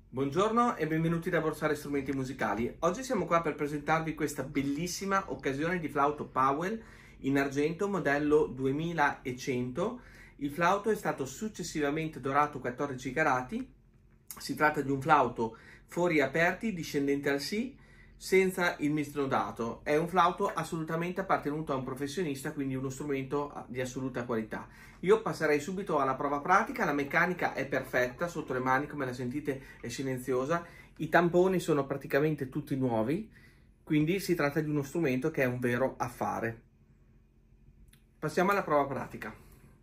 Buongiorno e benvenuti da Borsari Strumenti Musicali. Oggi siamo qua per presentarvi questa bellissima occasione di flauto Powell in argento modello 2100. Il flauto è stato successivamente dorato 14 carati. Si tratta di un flauto fori aperti discendente al Si senza il misnodato. È un flauto assolutamente appartenuto a un professionista, quindi uno strumento di assoluta qualità. Io passerei subito alla prova pratica. La meccanica è perfetta, sotto le mani come la sentite è silenziosa, i tamponi sono praticamente tutti nuovi, quindi si tratta di uno strumento che è un vero affare. Passiamo alla prova pratica.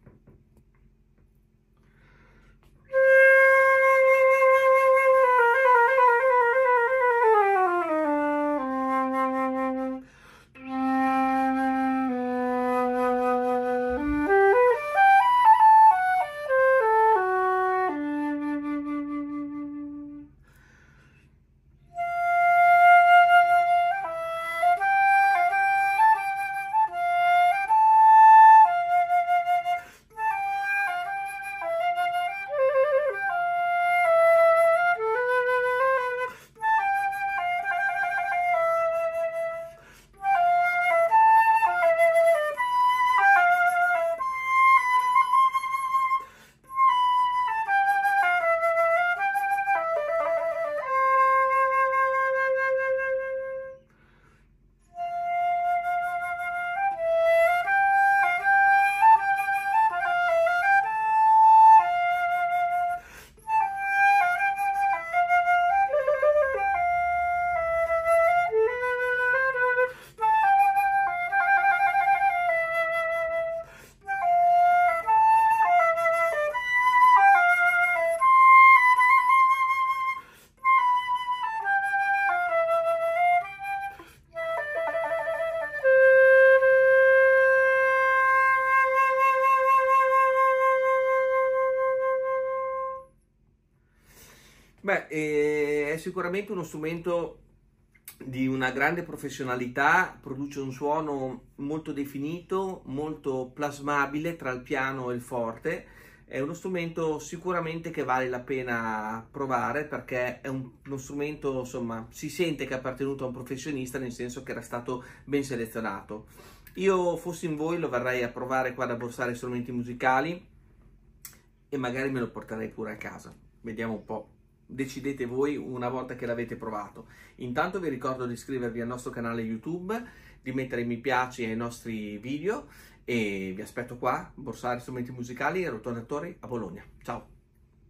È sicuramente uno strumento di una grande professionalità, produce un suono molto definito, molto plasmabile tra il piano e il forte. È uno strumento sicuramente che vale la pena provare, perché è uno strumento, insomma, si sente che è appartenuto a un professionista, nel senso che era stato ben selezionato. Io, fossi in voi, lo verrei a provare qua da Borsari Strumenti Musicali e magari me lo porterei pure a casa. Vediamo un po'. Decidete voi una volta che l'avete provato. Intanto vi ricordo di iscrivervi al nostro canale YouTube, di mettere mi piace ai nostri video e vi aspetto qua, Borsari Strumenti Musicali e Rotonatori a Bologna. Ciao!